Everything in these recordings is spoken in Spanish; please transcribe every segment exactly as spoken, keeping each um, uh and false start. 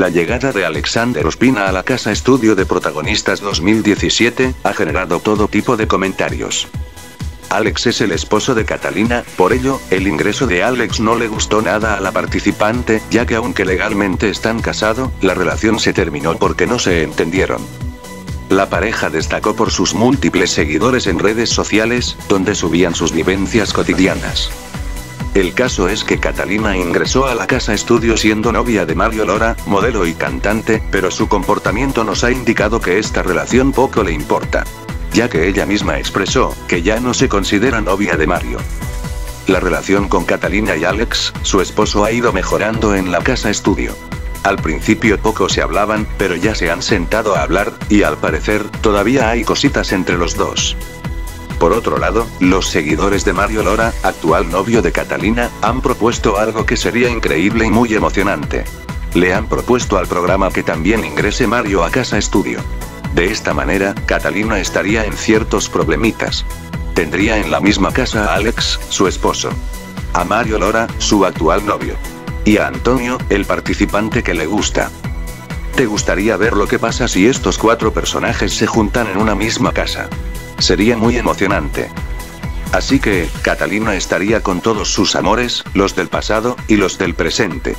La llegada de Alexander Ospina a la casa estudio de Protagonistas dos mil diecisiete, ha generado todo tipo de comentarios. Alex es el esposo de Catalina, por ello, el ingreso de Alex no le gustó nada a la participante, ya que aunque legalmente están casados, la relación se terminó porque no se entendieron. La pareja destacó por sus múltiples seguidores en redes sociales, donde subían sus vivencias cotidianas. El caso es que Catalina ingresó a la casa estudio siendo novia de Mario Lora, modelo y cantante, pero su comportamiento nos ha indicado que esta relación poco le importa, ya que ella misma expresó que ya no se considera novia de Mario. La relación con Catalina y Alex, su esposo, ha ido mejorando en la casa estudio. Al principio poco se hablaban, pero ya se han sentado a hablar, y al parecer, todavía hay cositas entre los dos. Por otro lado, los seguidores de Mario Lora, actual novio de Catalina, han propuesto algo que sería increíble y muy emocionante. Le han propuesto al programa que también ingrese Mario a casa estudio. De esta manera, Catalina estaría en ciertos problemitas. Tendría en la misma casa a Alex, su esposo, a Mario Lora, su actual novio, y a Antonio, el participante que le gusta. ¿Te gustaría ver lo que pasa si estos cuatro personajes se juntan en una misma casa? Sería muy emocionante. Así que, Catalina estaría con todos sus amores, los del pasado, y los del presente.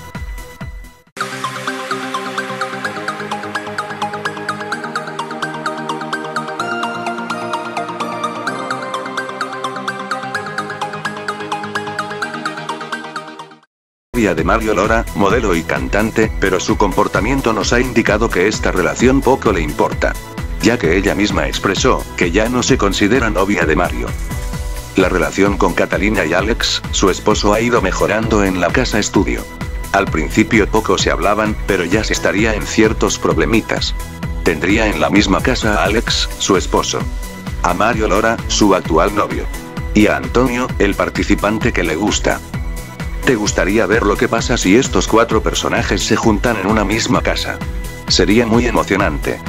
De Mario Lora, modelo y cantante, pero su comportamiento nos ha indicado que esta relación poco le importa, ya que ella misma expresó que ya no se considera novia de Mario. La relación con Catalina y Alex, su esposo, ha ido mejorando en la casa estudio. Al principio poco se hablaban, pero ya se estaría en ciertos problemitas. Tendría en la misma casa a Alex, su esposo, a Mario Lora, su actual novio, y a Antonio, el participante que le gusta. ¿Te gustaría ver lo que pasa si estos cuatro personajes se juntan en una misma casa? Sería muy emocionante.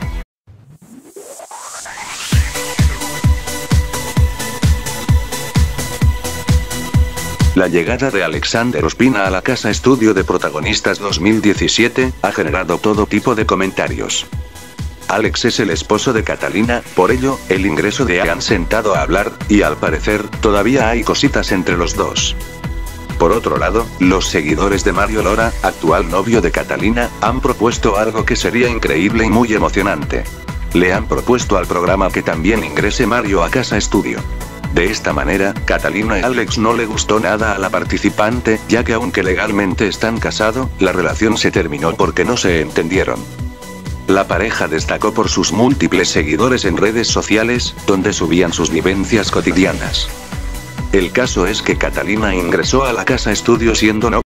La llegada de Alexander Ospina a la casa estudio de Protagonistas dos mil diecisiete, ha generado todo tipo de comentarios. Alex es el esposo de Catalina, por ello, el ingreso de han sentado a hablar, y al parecer, todavía hay cositas entre los dos. Por otro lado, los seguidores de Mario Lora, actual novio de Catalina, han propuesto algo que sería increíble y muy emocionante. Le han propuesto al programa que también ingrese Mario a casa estudio. De esta manera, Catalina y Alex no le gustó nada a la participante, ya que aunque legalmente están casados, la relación se terminó porque no se entendieron. La pareja destacó por sus múltiples seguidores en redes sociales, donde subían sus vivencias cotidianas. El caso es que Catalina ingresó a la casa estudio siendo novia